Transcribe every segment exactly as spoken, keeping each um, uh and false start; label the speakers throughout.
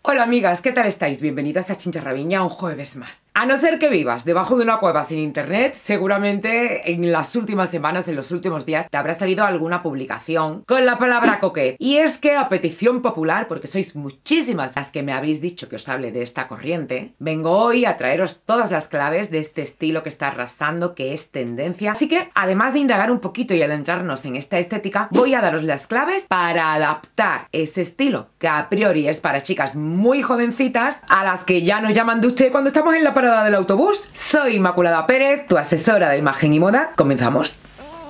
Speaker 1: Hola amigas, ¿qué tal estáis? Bienvenidas a Chincharraviña un jueves más. A no ser que vivas debajo de una cueva sin internet, seguramente en las últimas semanas, en los últimos días, te habrá salido alguna publicación con la palabra coquette. Y es que a petición popular, porque sois muchísimas las que me habéis dicho que os hable de esta corriente, vengo hoy a traeros todas las claves de este estilo que está arrasando, que es tendencia. Así que, además de indagar un poquito y adentrarnos en esta estética, voy a daros las claves para adaptar ese estilo, que a priori es para chicas muy jovencitas, a las que ya nos llaman de usted cuando estamos en la parada del autobús. Soy Inmaculada Pérez, tu asesora de imagen y moda. Comenzamos.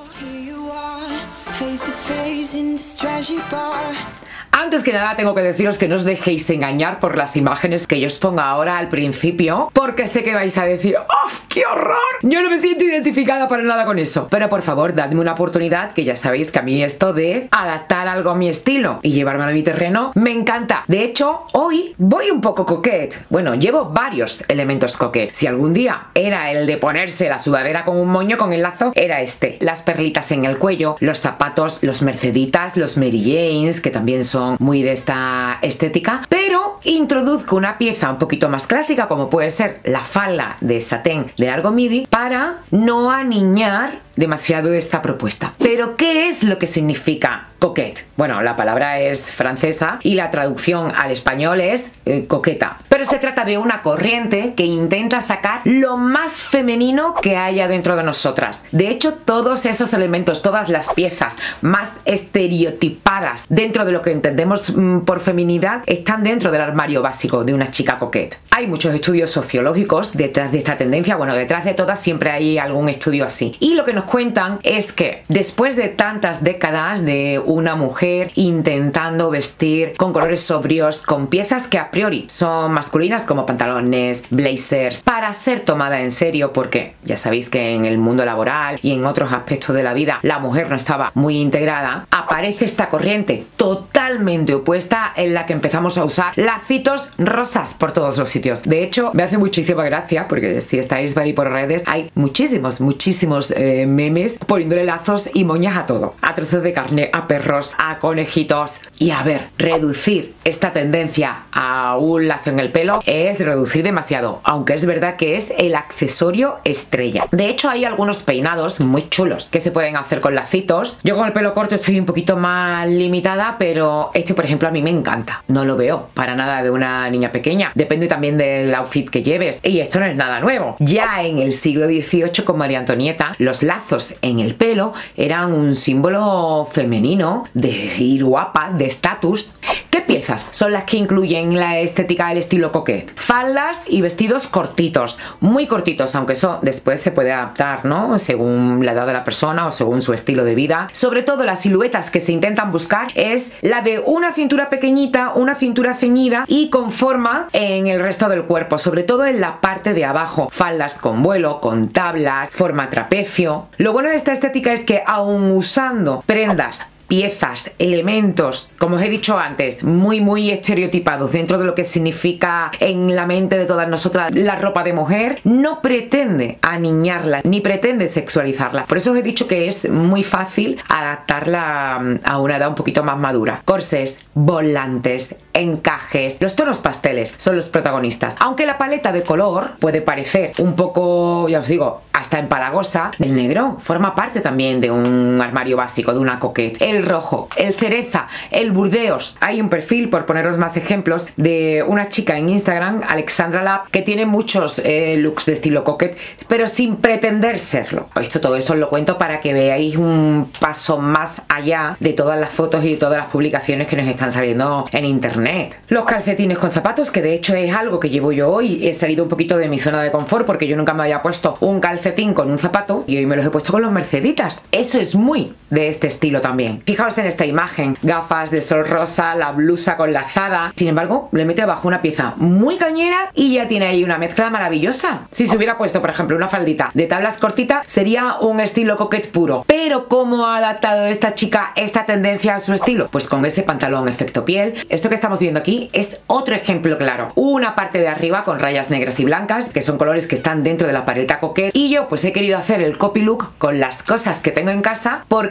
Speaker 1: Antes que nada tengo que deciros que no os dejéis engañar por las imágenes que yo os ponga ahora al principio, porque sé que vais a decir ¡oh, qué horror! Yo no me siento identificada para nada con eso. Pero por favor, dadme una oportunidad, que ya sabéis que a mí esto de adaptar algo a mi estilo y llevármelo a mi terreno me encanta. De hecho, hoy voy un poco coquette. Bueno, llevo varios elementos coquette. Si algún día era el de ponerse la sudadera con un moño con el lazo, era este. Las perlitas en el cuello, los zapatos, los merceditas, los Mary Janes, que también son muy de esta estética, pero introduzco una pieza un poquito más clásica, como puede ser la falda de satén de largo midi, para no aniñar demasiado esta propuesta. Pero ¿qué es lo que significa coquette? Bueno, la palabra es francesa y la traducción al español es eh, coqueta. Pero se trata de una corriente que intenta sacar lo más femenino que haya dentro de nosotras. De hecho, todos esos elementos, todas las piezas más estereotipadas dentro de lo que entendemos mmm, por feminidad, están dentro del armario básico de una chica coquette. Hay muchos estudios sociológicos detrás de esta tendencia. Bueno, detrás de todas siempre hay algún estudio así. Y lo que nos cuentan es que después de tantas décadas de una mujer intentando vestir con colores sobrios, con piezas que a priori son masculinas como pantalones, blazers, para ser tomada en serio, porque ya sabéis que en el mundo laboral y en otros aspectos de la vida la mujer no estaba muy integrada, aparece esta corriente totalmente opuesta en la que empezamos a usar lacitos rosas por todos los sitios. De hecho, me hace muchísima gracia, porque si estáis por ahí por redes, hay muchísimos, muchísimos eh, memes poniéndole lazos y moñas a todo, a trozos de carne, a perros, a conejitos. Y a ver, reducir esta tendencia a un lazo en el pelo es reducir demasiado, aunque es verdad que es el accesorio estrella. De hecho, hay algunos peinados muy chulos que se pueden hacer con lacitos. Yo con el pelo corto estoy un poquito más limitada, pero este, por ejemplo, a mí me encanta. No lo veo para nada de una niña pequeña. Depende también del outfit que lleves. Y esto no es nada nuevo. Ya en el siglo dieciocho, con María Antonieta, los lazos en el pelo eran un símbolo femenino de ir guapa, de estatus. ¿Qué piezas son las que incluyen la estética del estilo coquette? Faldas y vestidos cortitos, muy cortitos, aunque eso después se puede adaptar, ¿no? Según la edad de la persona o según su estilo de vida. Sobre todo las siluetas que se intentan buscar es la de una cintura pequeñita, una cintura ceñida y con forma en el resto del cuerpo, sobre todo en la parte de abajo. Faldas con vuelo, con tablas, forma trapecio. Lo bueno de esta estética es que aun usando prendas, piezas, elementos, como os he dicho antes, muy muy estereotipados dentro de lo que significa en la mente de todas nosotras la ropa de mujer, no pretende aniñarla ni pretende sexualizarla. Por eso os he dicho que es muy fácil adaptarla a una edad un poquito más madura. Corsés, volantes, encajes, los tonos pasteles son los protagonistas. Aunque la paleta de color puede parecer un poco, ya os digo, hasta empalagosa, el negro forma parte también de un armario básico, de una coquette. El rojo, el cereza, el burdeos. Hay un perfil, por poneros más ejemplos, de una chica en Instagram, Alexandra Lab, que tiene muchos eh, looks de estilo coquette, pero sin pretender serlo. Esto, todo esto os lo cuento para que veáis un paso más allá de todas las fotos y de todas las publicaciones que nos están saliendo en internet. Los calcetines con zapatos, que de hecho es algo que llevo yo hoy. He salido un poquito de mi zona de confort porque yo nunca me había puesto un calcetín con un zapato y hoy me los he puesto con los merceditas. Eso es muy de este estilo también. Fijaos en esta imagen, gafas de sol rosa, la blusa con lazada. Sin embargo, le mete abajo una pieza muy cañera y ya tiene ahí una mezcla maravillosa. Si se hubiera puesto, por ejemplo, una faldita de tablas cortitas, sería un estilo coquette puro. Pero ¿cómo ha adaptado esta chica esta tendencia a su estilo? Pues con ese pantalón efecto piel. Esto que estamos viendo aquí es otro ejemplo claro. Una parte de arriba con rayas negras y blancas, que son colores que están dentro de la paleta coquette. Y yo pues he querido hacer el copy look con las cosas que tengo en casa, porque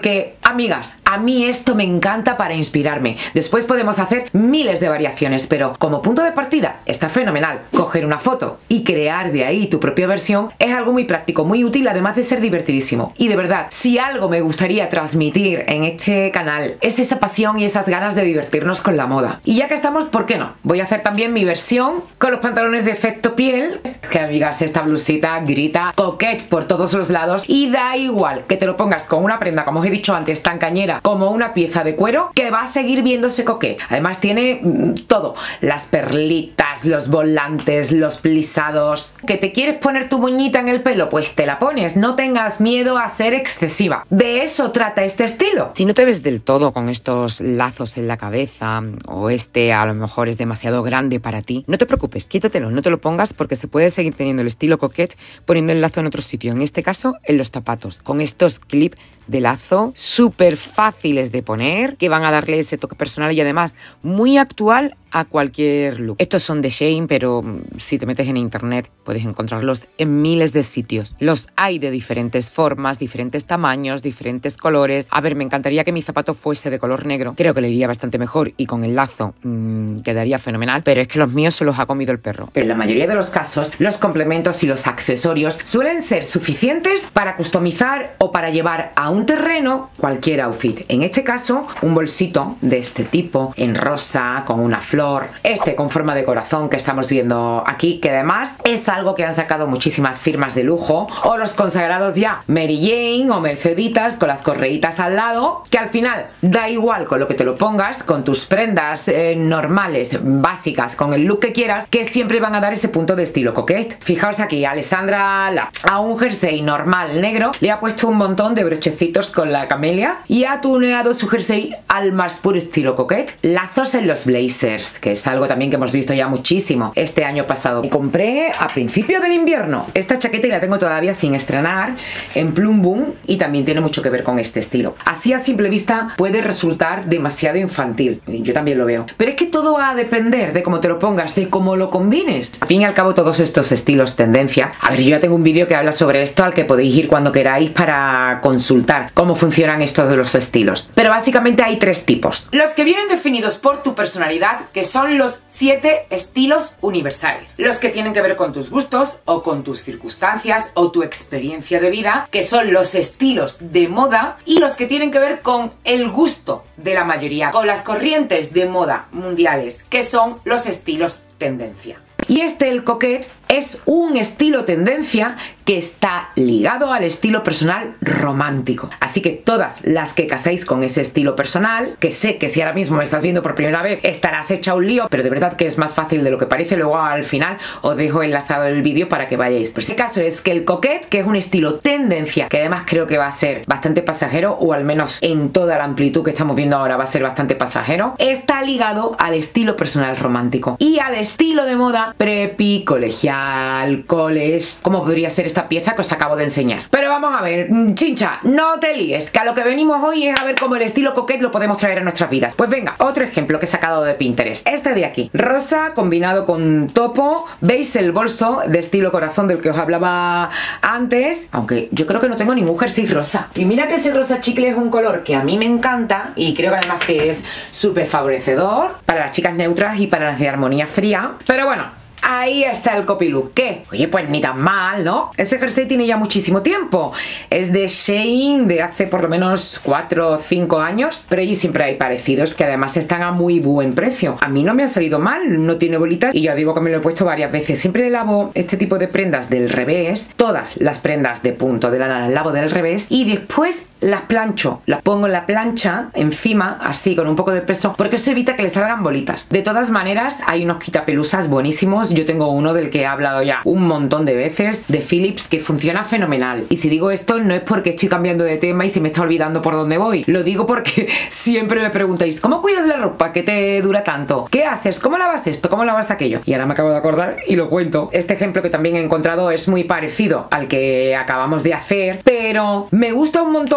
Speaker 1: Amigas, a mí esto me encanta para inspirarme. Después podemos hacer miles de variaciones, pero como punto de partida está fenomenal. Coger una foto y crear de ahí tu propia versión es algo muy práctico, muy útil, además de ser divertidísimo. Y de verdad, si algo me gustaría transmitir en este canal es esa pasión y esas ganas de divertirnos con la moda. Y ya que estamos, ¿por qué no? Voy a hacer también mi versión con los pantalones de efecto piel. Es que, amigas, esta blusita grita coquette por todos los lados y da igual que te lo pongas con una prenda, como os he dicho antes, tan cañera como una pieza de cuero, que va a seguir viéndose coquette. Además tiene mmm, todo, las perlitas, los volantes, los plisados. ¿Que te quieres poner tu moñita en el pelo? Pues te la pones, no tengas miedo a ser excesiva. De eso trata este estilo.
Speaker 2: Si no te ves del todo con estos lazos en la cabeza, o este a lo mejor es demasiado grande para ti, no te preocupes, quítatelo, no te lo pongas, porque se puede seguir teniendo el estilo coquette poniendo el lazo en otro sitio, en este caso en los zapatos, con estos clips de lazo súper fáciles de poner, que van a darle ese toque personal y además muy actual a cualquier look. Estos son de Shein, pero si te metes en internet puedes encontrarlos en miles de sitios. Los hay de diferentes formas, diferentes tamaños, diferentes colores. A ver, me encantaría que mi zapato fuese de color negro. Creo que le iría bastante mejor y con el lazo mmm, quedaría fenomenal, pero es que los míos se los ha comido el perro.
Speaker 1: Pero en la mayoría de los casos, los complementos y los accesorios suelen ser suficientes para customizar o para llevar a un terreno cualquier outfit. En este caso, un bolsito de este tipo, en rosa, con una flor, este con forma de corazón que estamos viendo aquí, que además es algo que han sacado muchísimas firmas de lujo, o los consagrados ya Mary Jane o Merceditas con las correitas al lado, que al final da igual con lo que te lo pongas, con tus prendas eh, normales, básicas, con el look que quieras, que siempre van a dar ese punto de estilo coquette. Fijaos aquí, Alessandra La, a un jersey normal negro le ha puesto un montón de brochecitos con la camelia y ha tuneado su jersey al más puro estilo coquette. Lazos en los blazers, que es algo también que hemos visto ya muchísimo este año pasado. Me compré a principio del invierno esta chaqueta y la tengo todavía sin estrenar, en Plum Boom, y también tiene mucho que ver con este estilo. Así a simple vista puede resultar demasiado infantil, yo también lo veo, pero es que todo va a depender de cómo te lo pongas, de cómo lo combines. Al fin y al cabo, todos estos estilos tendencia, a ver, yo ya tengo un vídeo que habla sobre esto al que podéis ir cuando queráis para consultar cómo funcionan estos de los estilos, pero básicamente hay tres tipos. Los que vienen definidos por tu personalidad, que son los siete estilos universales. Los que tienen que ver con tus gustos o con tus circunstancias o tu experiencia de vida, que son los estilos de moda, y los que tienen que ver con el gusto de la mayoría, con las corrientes de moda mundiales, que son los estilos tendencia. Y este, el coquette, es un estilo tendencia que está ligado al estilo personal romántico. Así que todas las que casáis con ese estilo personal, que sé que si ahora mismo me estás viendo por primera vez estarás hecha un lío, pero de verdad que es más fácil de lo que parece. Luego al final os dejo enlazado el vídeo para que vayáis. Por si acaso, es que el coquette, que es un estilo tendencia, que además creo que va a ser bastante pasajero, o al menos en toda la amplitud que estamos viendo ahora va a ser bastante pasajero, está ligado al estilo personal romántico y al estilo de moda preppy, colegial, college, como podría ser esta pieza que os acabo de enseñar. Pero vamos a ver, chincha, no te líes, que a lo que venimos hoy es a ver cómo el estilo coquette lo podemos traer a nuestras vidas. Pues venga, otro ejemplo que he sacado de Pinterest. Este de aquí, rosa combinado con topo. ¿Veis el bolso de estilo corazón del que os hablaba antes? Aunque yo creo que no tengo ningún jersey rosa. Y mira que ese rosa chicle es un color que a mí me encanta y creo que además que es súper favorecedor para las chicas neutras y para las de armonía fría. Pero bueno, ahí está el copy look. ¿Qué? Oye, pues ni tan mal, ¿no? Ese jersey tiene ya muchísimo tiempo. Es de Shein, de hace por lo menos cuatro o cinco años. Pero allí siempre hay parecidos que además están a muy buen precio. A mí no me ha salido mal, no tiene bolitas. Y ya digo que me lo he puesto varias veces. Siempre lavo este tipo de prendas del revés. Todas las prendas de punto de lana las lavo del revés. Y después las plancho. Las pongo en la plancha encima, así, con un poco de peso, porque eso evita que le salgan bolitas. De todas maneras, hay unos quitapelusas buenísimos. Yo tengo uno del que he hablado ya un montón de veces, de Philips, que funciona fenomenal. Y si digo esto no es porque estoy cambiando de tema y se me está olvidando por dónde voy. Lo digo porque siempre me preguntáis, ¿cómo cuidas la ropa que te dura tanto? ¿Qué haces? ¿Cómo lavas esto? ¿Cómo lavas aquello? Y ahora me acabo de acordar y lo cuento. Este ejemplo que también he encontrado es muy parecido al que acabamos de hacer, pero me gusta un montón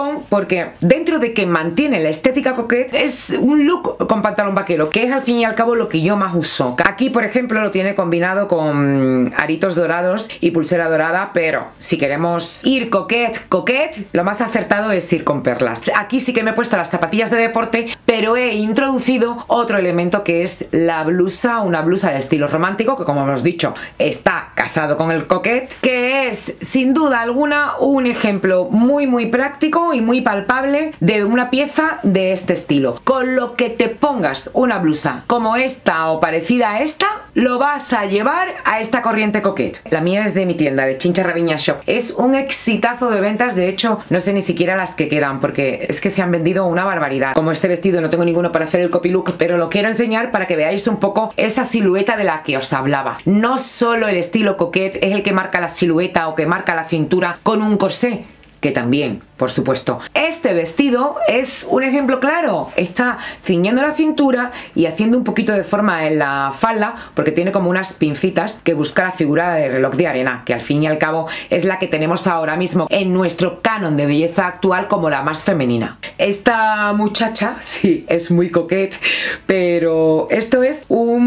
Speaker 1: razón, porque dentro de que mantiene la estética coquette, es un look con pantalón vaquero, que es al fin y al cabo lo que yo más uso. Aquí, por ejemplo, lo tiene combinado con aritos dorados y pulsera dorada, pero si queremos ir coquette, coquette, lo más acertado es ir con perlas. Aquí sí que me he puesto las zapatillas de deporte, pero he introducido otro elemento que es la blusa, una blusa de estilo romántico, que como hemos dicho, está casado con el coquette, que es sin duda alguna un ejemplo muy muy práctico y muy palpable de una pieza de este estilo. Con lo que te pongas una blusa como esta o parecida a esta, lo vas a llevar a esta corriente coquette. La mía es de mi tienda, de Chincha Raviña Shop. Es un exitazo de ventas, de hecho no sé ni siquiera las que quedan, porque es que se han vendido una barbaridad. Como este vestido no tengo ninguno para hacer el copy look, pero lo quiero enseñar para que veáis un poco esa silueta de la que os hablaba. No solo el estilo coquette es el que marca la silueta o que marca la cintura con un corsé, que también, por supuesto. Este vestido es un ejemplo claro. Está ciñendo la cintura y haciendo un poquito de forma en la falda, porque tiene como unas pincitas que busca la figura de reloj de arena, que al fin y al cabo es la que tenemos ahora mismo en nuestro canon de belleza actual como la más femenina. Esta muchacha, sí, es muy coquette, pero esto es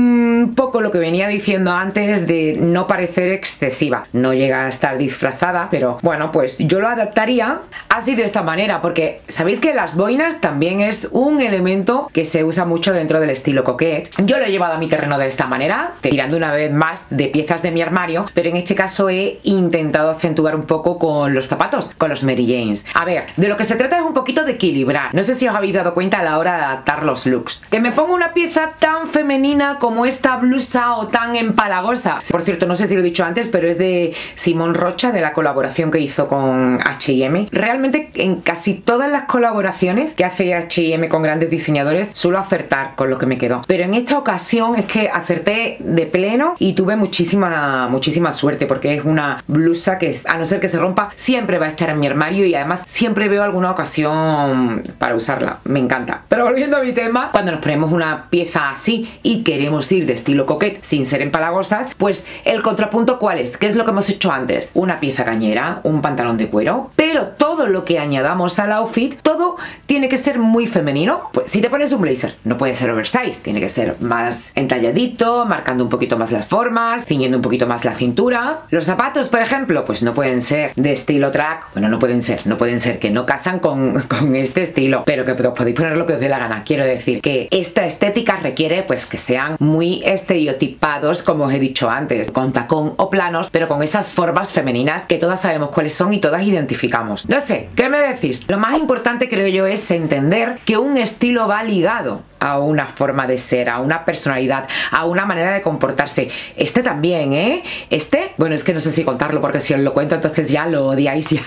Speaker 1: un poco lo que venía diciendo antes de no parecer excesiva. No llega a estar disfrazada, pero bueno, pues yo lo adaptaría así de esta manera, porque sabéis que las boinas también es un elemento que se usa mucho dentro del estilo coquette. Yo lo he llevado a mi terreno de esta manera, tirando una vez más de piezas de mi armario, pero en este caso he intentado acentuar un poco con los zapatos, con los Mary Janes. A ver, de lo que se trata es un poquito de equilibrar. No sé si os habéis dado cuenta a la hora de adaptar los looks. Que me pongo una pieza tan femenina como esta blusa o tan empalagosa. Por cierto, no sé si lo he dicho antes, pero es de Simón Rocha, de la colaboración que hizo con H y M. Realmente en casi todas las colaboraciones que hace H y M con grandes diseñadores suelo acertar con lo que me quedó, pero en esta ocasión es que acerté de pleno y tuve muchísima muchísima suerte, porque es una blusa que, a no ser que se rompa, siempre va a estar en mi armario y además siempre veo alguna ocasión para usarla. Me encanta. Pero volviendo a mi tema, cuando nos ponemos una pieza así y queremos ir de estilo coquette sin ser empalagosas, pues el contrapunto ¿cuál es? ¿Qué es lo que hemos hecho antes? Una pieza cañera, un pantalón de cuero, pero todo lo que añadamos al outfit, todo tiene que ser muy femenino. Pues si te pones un blazer, no puede ser oversize, tiene que ser más entalladito, marcando un poquito más las formas, ciñendo un poquito más la cintura. Los zapatos, por ejemplo, pues no pueden ser de estilo track, bueno, no pueden ser, no pueden ser, que no casan con, con este estilo, pero que podéis poner lo que os dé la gana. Quiero decir que esta estética requiere pues que sean muy estereotipados, como os he dicho antes, con tacón o planos, pero con esas formas femeninas que todas sabemos cuáles son y todas identificamos. No sé, ¿qué me decís? Lo más importante, creo yo, es entender que un estilo va ligado a una forma de ser, a una personalidad, a una manera de comportarse. Este también, ¿eh? Este, bueno, es que no sé si contarlo, porque si os lo cuento entonces ya lo odiáis ya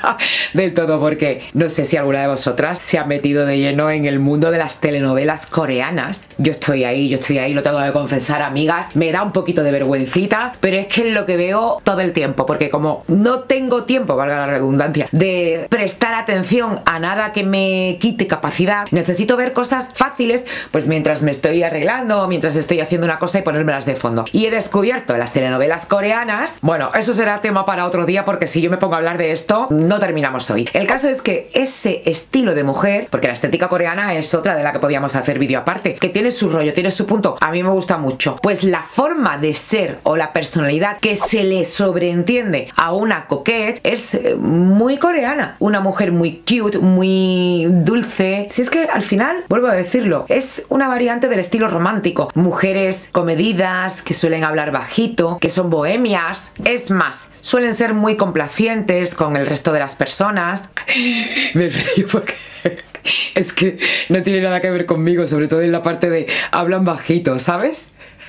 Speaker 1: del todo, porque no sé si alguna de vosotras se ha metido de lleno en el mundo de las telenovelas coreanas. Yo estoy ahí, yo estoy ahí, lo tengo que confesar, amigas. Me da un poquito de vergüencita, pero es que es lo que veo todo el tiempo, porque como no tengo tiempo, valga la redundancia, de prestar atención a nada que me quite capacidad, necesito ver cosas fáciles, pues mientras me estoy arreglando, mientras estoy haciendo una cosa y ponérmelas de fondo. Y he descubierto las telenovelas coreanas. Bueno, eso será tema para otro día, porque si yo me pongo a hablar de esto, no terminamos hoy. El caso es que ese estilo de mujer, porque la estética coreana es otra de la que podíamos hacer vídeo aparte, que tiene su rollo, tiene su punto, a mí me gusta mucho. Pues la forma de ser o la personalidad que se le sobreentiende a una coquette es muy coreana. Una mujer muy cute, muy dulce. Si es que al final, vuelvo a decirlo, es una variante del estilo romántico. Mujeres comedidas, que suelen hablar bajito, que son bohemias. Es más, suelen ser muy complacientes con el resto de las personas. Me río porque es que no tiene nada que ver conmigo, sobre todo en la parte de hablan bajito, ¿sabes?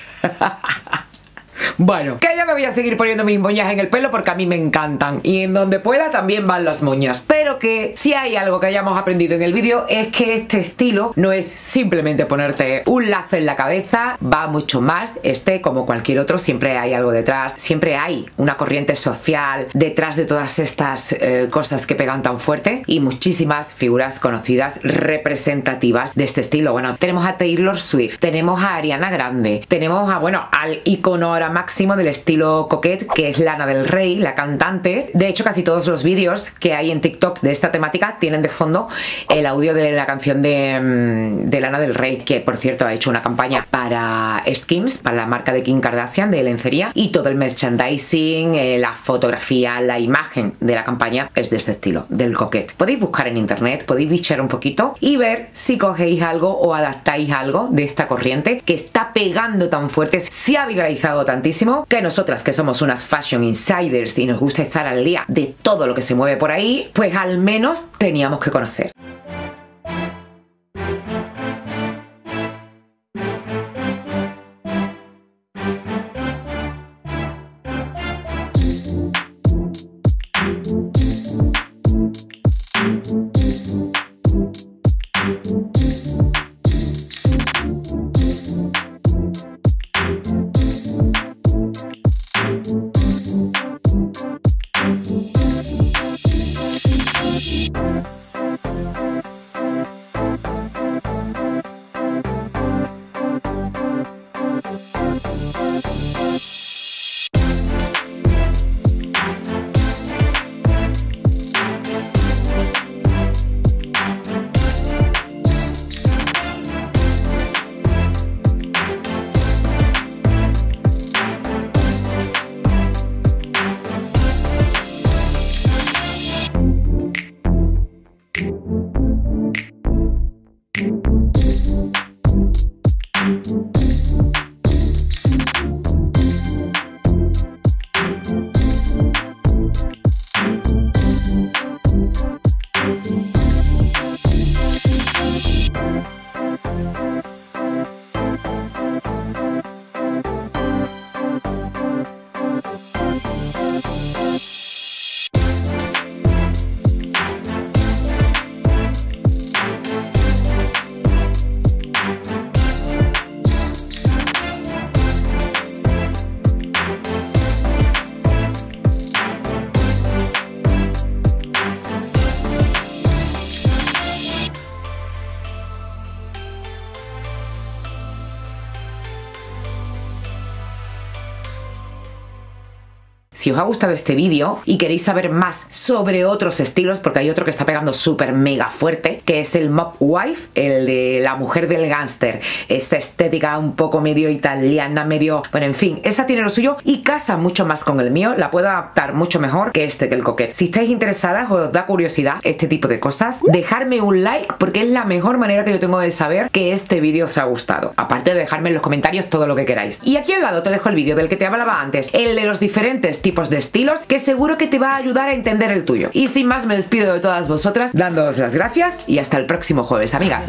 Speaker 1: Bueno, que ya me voy a seguir poniendo mis moñas en el pelo porque a mí me encantan, y en donde pueda también van las moñas. Pero que si hay algo que hayamos aprendido en el vídeo es que este estilo no es simplemente ponerte un lazo en la cabeza, va mucho más. Este, como cualquier otro, siempre hay algo detrás, siempre hay una corriente social detrás de todas estas eh, cosas que pegan tan fuerte, y muchísimas figuras conocidas representativas de este estilo. Bueno, tenemos a Taylor Swift, tenemos a Ariana Grande, tenemos a, bueno, al icono ahora máximo del estilo coquette, que es Lana del Rey, la cantante. De hecho, casi todos los vídeos que hay en TikTok de esta temática tienen de fondo el audio de la canción de, de Lana del Rey, que por cierto ha hecho una campaña para Skims, para la marca de Kim Kardashian de lencería, y todo el merchandising, eh, la fotografía, la imagen de la campaña es de este estilo, del coquette. Podéis buscar en internet, podéis bichear un poquito y ver si cogéis algo o adaptáis algo de esta corriente que está pegando tan fuerte, se ha viralizado tantísimo, que nosotras, que somos unas fashion insiders y nos gusta estar al día de todo lo que se mueve por ahí, pues al menos teníamos que conocer. Si os ha gustado este vídeo y queréis saber más sobre otros estilos, porque hay otro que está pegando súper mega fuerte, que es el Mob Wife, el de la mujer del gángster, esa estética un poco medio italiana, medio... bueno, en fin, esa tiene lo suyo y casa mucho más con el mío, la puedo adaptar mucho mejor que este, que el coquette. Si estáis interesadas o os da curiosidad este tipo de cosas, dejadme un like porque es la mejor manera que yo tengo de saber que este vídeo os ha gustado. Aparte de dejarme en los comentarios todo lo que queráis. Y aquí al lado te dejo el vídeo del que te hablaba antes, el de los diferentes tipos de estilos, que seguro que te va a ayudar a entender el tuyo. Y sin más, me despido de todas vosotras dándoos las gracias y hasta el próximo jueves, amigas.